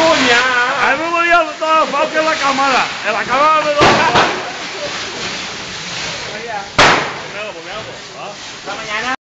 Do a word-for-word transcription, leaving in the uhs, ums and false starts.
coña! Al mismo día estaba fácil en la cámara. En la cámara me lo... Hasta mañana.